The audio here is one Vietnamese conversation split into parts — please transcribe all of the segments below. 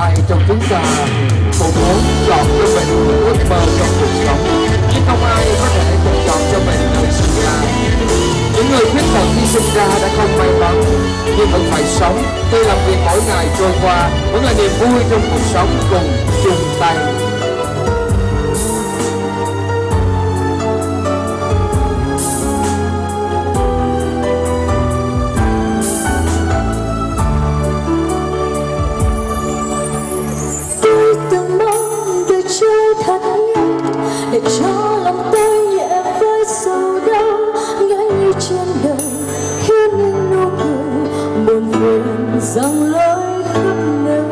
ai trong chúng ta cũng muốn chọn cho mình một ước mơ trong cuộc sống, nhưng không ai có thể chọn cho mình nơi sinh ra. Những người khuyết tật khi sinh ra đã không may mắn, nhưng vẫn phải sống. Tuy làm việc mỗi ngày trôi qua vẫn là niềm vui trong cuộc sống, cùng chung tay. Để cho lòng tôi nhẹ với sầu đau, ngỡ như trên đời thiếu những nụ cười buồn phiền dâng lối khắp nơi.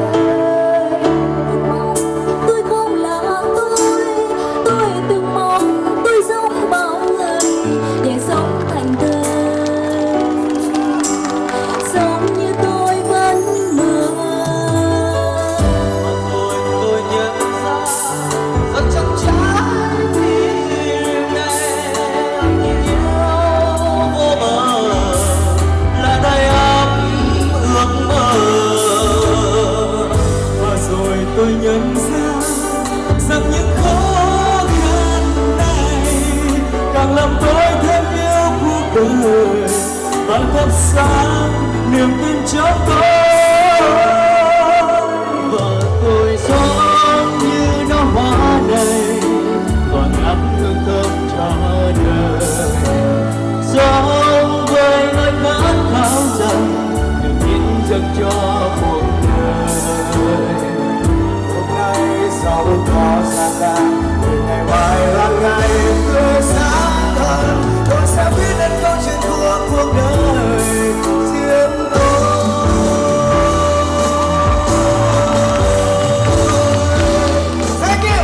Tôi không là tôi từng mong tôi giống bao người để sống thành thơi, giống như tôi vẫn mơ. Rồi tôi nhận ra rất chắc chắn tôi nhận ra rằng những khó khăn này càng làm tôi thêm yêu cuộc đời, và thắp sáng niềm tin cho tôi. Và tôi giống như nó hoa đầy, còn ngắm hương thơm cho đời, giống với nỗi khát khao rằng được hiến dâng cho cuộc đời. Dẫu có gian nan thì ngày mai là ngày tươi sáng hơn, tôi sẽ viết nên câu chuyện của cuộc đời riêng tôi. Thank you.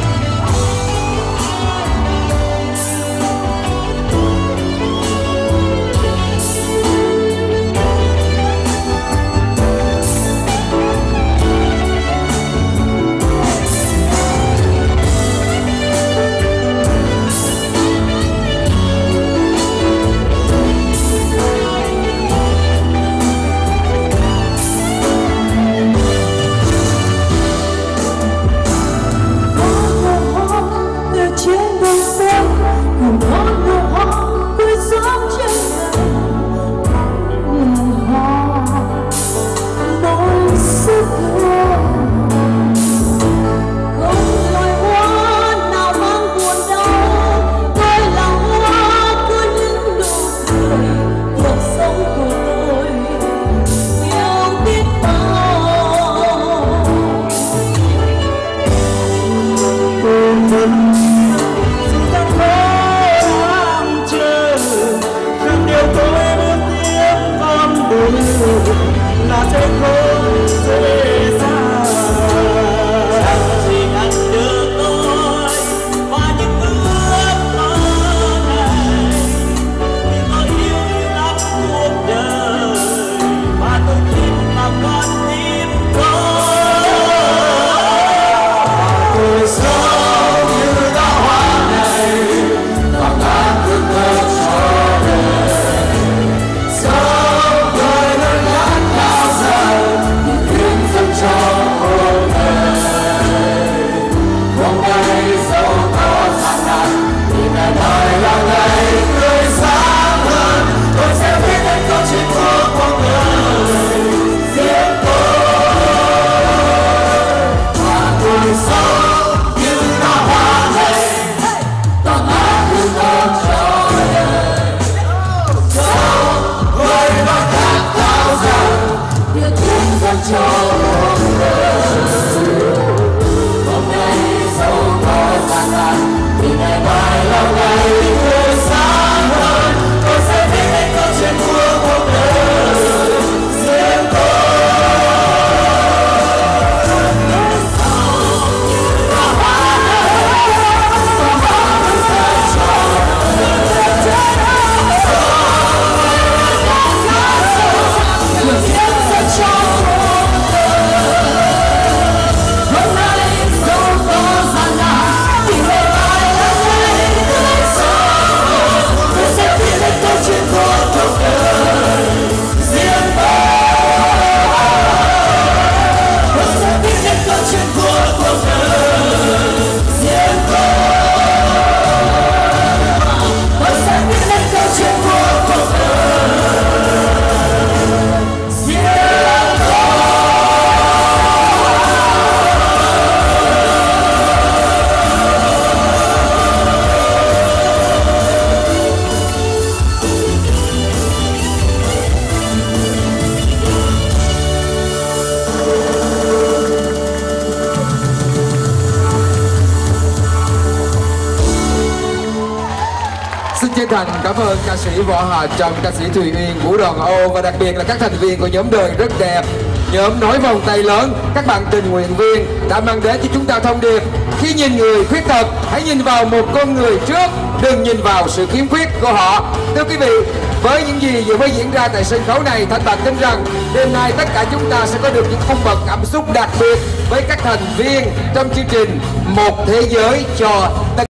Là sẽ không dễ dàng, chẳng chỉ ngăn được tôi và những ước mơ này, vì tôi yêu lắm cuộc đời và tôi tin vào con tim tôi. Tôi sống như đóa hoa này và ngàn ước mơ cho đời, sống với nỗi khát khao rằng hiến dâng cho cuộc đời. Hôm nay dẫu có gian nan thì ngày mai là ngày tươi sáng hơn, tôi sẽ viết nên câu chuyện của cuộc đời riêng tôi. Và tôi sống như đóa hoa này và ngàn ước mơ cho đời, sống với nỗi khát khao rằng được hiến dâng cho cuộc đời. Hôm nay dẫu có gian nan thì ngày mai là ngày tươi sáng hơn, tôi sẽ viết nên câu chuyện của cuộc đời riêng tôi. Sống như đóa hoa này và ngàn ước mơ cho đời, sống với nỗi khát khao rằng được hiến dâng cho cuộc đời. Hôm nay dẫu có gian nan thì ngày mai là ngày tươi chân thành cảm ơn ca sĩ Võ Hà Trâm, ca sĩ Thùy Uyên, Vũ Đoàn Âu và đặc biệt là các thành viên của nhóm Đời Rất Đẹp, nhóm Nối Vòng Tay Lớn, các bạn tình nguyện viên đã mang đến cho chúng ta thông điệp: khi nhìn người khuyết tật, hãy nhìn vào một con người trước, đừng nhìn vào sự khiếm khuyết của họ. Thưa quý vị, với những gì vừa mới diễn ra tại sân khấu này, Thanh Bạch tin rằng đêm nay tất cả chúng ta sẽ có được những cung bậc cảm xúc đặc biệt với các thành viên trong chương trình Một Thế Giới cho tất